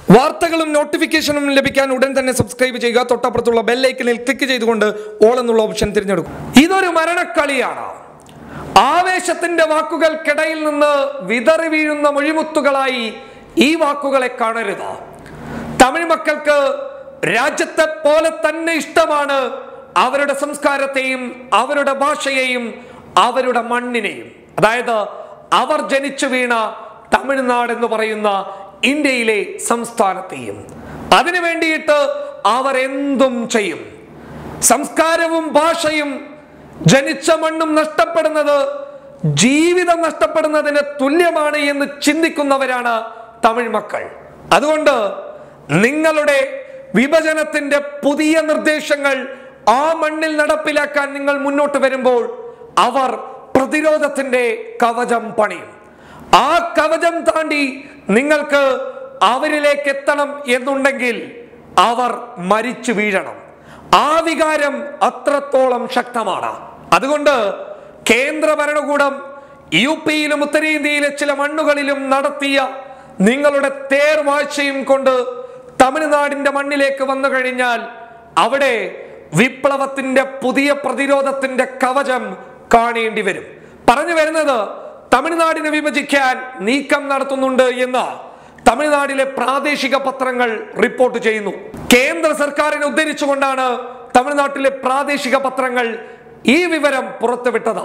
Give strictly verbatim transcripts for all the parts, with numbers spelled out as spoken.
വാർത്തകളും നോട്ടിഫിക്കേഷനും ലഭിക്കാൻ ഉടൻ തന്നെ സബ്സ്ക്രൈബ് ചെയ്യുക. തൊട്ടപ്പുറത്തുള്ള ബെൽ ഐക്കണിൽ ക്ലിക്ക് ചെയ്തുകൊണ്ട് ഓൾ എന്നുള്ള ഓപ്ഷൻ തിരഞ്ഞെടുക്കും. ഇതൊരു മരണക്കളിയാണ്. ആവേശത്തിന്റെ വാക്കുകൾക്കിടയിൽ നിന്ന് വിതറി വീഴുന്ന മൊഴിമുത്തുകളായി ഈ വാക്കുകളെ കാണരുത്. തമിഴ് മക്കൾക്ക് രാജ്യത്തെ പോലെ തന്നെ ഇഷ്ടമാണ് അവരുടെ സംസ്കാരത്തെയും അവരുടെ ഭാഷയെയും അവരുടെ മണ്ണിനെയും. അതായത് അവർ ജനിച്ചു വീണ തമിഴ്നാട് എന്ന് പറയുന്ന ഇന്ത്യയിലെ സംസ്ഥാനത്തെയും. അതിനു വേണ്ടിയിട്ട് അവർ എന്തും ചെയ്യും. സംസ്കാരവും ഭാഷയും ജനിച്ച മണ്ണും നഷ്ടപ്പെടുന്നത് ജീവിതം നഷ്ടപ്പെടുന്നതിന് തുല്യമാണ് എന്ന് ചിന്തിക്കുന്നവരാണ് തമിഴ് മക്കൾ. അതുകൊണ്ട് നിങ്ങളുടെ വിഭജനത്തിന്റെ പുതിയ നിർദ്ദേശങ്ങൾ ആ മണ്ണിൽ നടപ്പിലാക്കാൻ നിങ്ങൾ മുന്നോട്ട് വരുമ്പോൾ അവർ പ്രതിരോധത്തിന്റെ കവചം പണിയും. ആ കവചം താണ്ടി നിങ്ങൾക്ക് അവരിലേക്ക് എത്തണം എന്നുണ്ടെങ്കിൽ അവർ മരിച്ചു വീഴണം. ആ വികാരം അത്രത്തോളം ശക്തമാണ്. അതുകൊണ്ട് കേന്ദ്ര ഭരണകൂടം യു പിയിലും ഉത്തരേന്ത്യയിലെ ചില മണ്ണുകളിലും നടത്തിയ നിങ്ങളുടെ തേർവാഴ്ചയും കൊണ്ട് തമിഴ്നാടിന്റെ മണ്ണിലേക്ക് വന്നു കഴിഞ്ഞാൽ അവിടെ വിപ്ലവത്തിന്റെ പുതിയ പ്രതിരോധത്തിന്റെ കവചം കാണേണ്ടി വരും. പറഞ്ഞു വരുന്നത് തമിഴ്നാടിനെ വിഭജിക്കാൻ നീക്കം നടത്തുന്നുണ്ട് എന്ന് തമിഴ്നാട്ടിലെ പ്രാദേശിക പത്രങ്ങൾ റിപ്പോർട്ട് ചെയ്യുന്നു. കേന്ദ്ര സർക്കാരിനെ ഉദ്ധരിച്ചുകൊണ്ടാണ് തമിഴ്നാട്ടിലെ പ്രാദേശിക പത്രങ്ങൾ ഈ വിവരം പുറത്തുവിട്ടത്.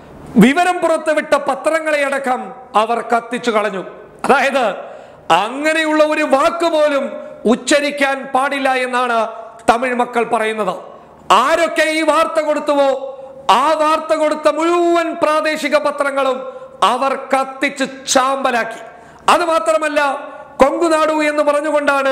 വിവരം പുറത്തുവിട്ട പത്രങ്ങളെ അടക്കം അവർ കത്തിച്ചു കളഞ്ഞു. അതായത് അങ്ങനെയുള്ള ഒരു വാക്ക് പോലും ഉച്ചരിക്കാൻ പാടില്ല എന്നാണ് തമിഴ് മക്കൾ പറയുന്നത്. ആരൊക്കെ ഈ വാർത്ത കൊടുത്തുവോ ആ വാർത്ത കൊടുത്ത മുഴുവൻ പ്രാദേശിക പത്രങ്ങളും അവർ കത്തിച്ച് ചാമ്പലാക്കി. അത് മാത്രമല്ല, കൊങ്കുനാടു എന്ന് പറഞ്ഞുകൊണ്ടാണ്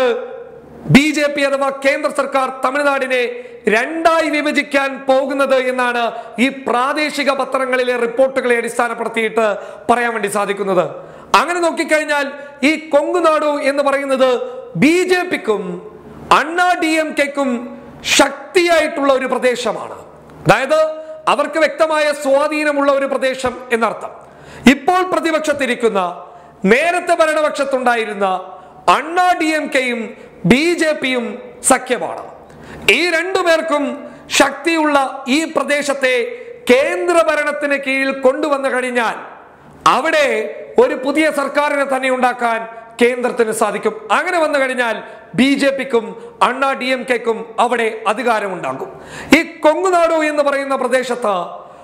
ബി ജെ പി അഥവാ കേന്ദ്ര സർക്കാർ തമിഴ്നാടിനെ രണ്ടായി വിഭജിക്കാൻ പോകുന്നത് എന്നാണ് ഈ പ്രാദേശിക പത്രങ്ങളിലെ റിപ്പോർട്ടുകളെ അടിസ്ഥാനപ്പെടുത്തിയിട്ട് പറയാൻ വേണ്ടി സാധിക്കുന്നത്. അങ്ങനെ നോക്കിക്കഴിഞ്ഞാൽ ഈ കൊങ്കുനാടു എന്ന് പറയുന്നത് ബി ജെ പിക്കും അണ്ണാ ഡി എം കെക്കും ശക്തിയായിട്ടുള്ള ഒരു പ്രദേശമാണ്. അതായത് അവർക്ക് വ്യക്തമായ സ്വാധീനമുള്ള ഒരു പ്രദേശം എന്നർത്ഥം. ഇപ്പോൾ പ്രതിപക്ഷത്തിരിക്കുന്ന നേരത്തെ ഭരണപക്ഷത്തുണ്ടായിരുന്ന അണ്ണാ ഡി എം കെയും ബി ജെ പിയും സഖ്യമാണ്. ഈ രണ്ടു പേർക്കും ശക്തിയുള്ള ഈ പ്രദേശത്തെ കേന്ദ്ര ഭരണത്തിന് കീഴിൽ കൊണ്ടുവന്നു കഴിഞ്ഞാൽ അവിടെ ഒരു പുതിയ സർക്കാരിനെ തന്നെ ഉണ്ടാക്കാൻ കേന്ദ്രത്തിന് സാധിക്കും. അങ്ങനെ വന്നു കഴിഞ്ഞാൽ ബി ജെ പിക്കും അണ്ണാ ഡി എം കെക്കും അവിടെ അധികാരമുണ്ടാകും. ഈ കൊങ്കുനാടു എന്ന് പറയുന്ന പ്രദേശത്ത്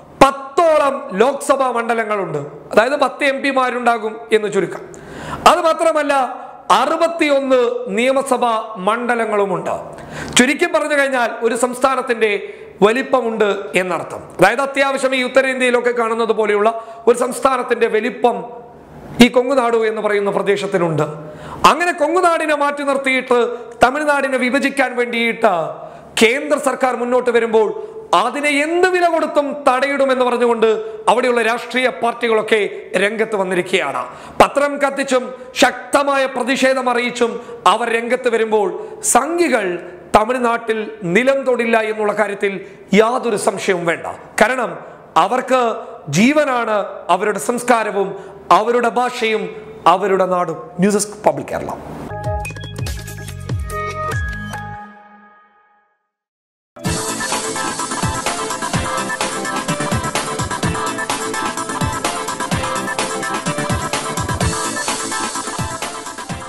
പത്തോളം ലോക്സഭാ മണ്ഡലങ്ങളുണ്ട്. അതായത് പത്ത് എം പിമാരുണ്ടാകും എന്ന് ചുരുക്കം. അത് മാത്രമല്ല അറുപത്തിയൊന്ന് നിയമസഭാ മണ്ഡലങ്ങളുമുണ്ട്. ചുരുക്കി പറഞ്ഞു കഴിഞ്ഞാൽ ഒരു സംസ്ഥാനത്തിന്റെ വലിപ്പമുണ്ട് എന്നർത്ഥം. അതായത് അത്യാവശ്യം ഈ ഉത്തരേന്ത്യയിലൊക്കെ കാണുന്നത് പോലെയുള്ള ഒരു സംസ്ഥാനത്തിന്റെ വലിപ്പം ഈ കൊങ്കുനാടു എന്ന് പറയുന്ന പ്രദേശത്തിനുണ്ട്. അങ്ങനെ കൊങ്കുനാടിനെ മാറ്റി നിർത്തിയിട്ട് തമിഴ്നാടിനെ വിഭജിക്കാൻ വേണ്ടിയിട്ട് കേന്ദ്ര സർക്കാർ മുന്നോട്ട് വരുമ്പോൾ അതിനെ എന്ത് വില കൊടുത്തും തടയിടുമെന്ന് പറഞ്ഞുകൊണ്ട് അവിടെയുള്ള രാഷ്ട്രീയ പാർട്ടികളൊക്കെ രംഗത്ത് വന്നിരിക്കുകയാണ്. പത്രം കത്തിച്ചും ശക്തമായ പ്രതിഷേധം അറിയിച്ചും അവർ രംഗത്ത് വരുമ്പോൾ സംഘികൾ തമിഴ്നാട്ടിൽ നിലം തൊടില്ല എന്നുള്ള കാര്യത്തിൽ യാതൊരു സംശയവും വേണ്ട. കാരണം അവർക്ക് ജീവനാണ് അവരുടെ സംസ്കാരവും അവരുടെ ഭാഷയും അവരുടെ നാടും. News desk public Kerala.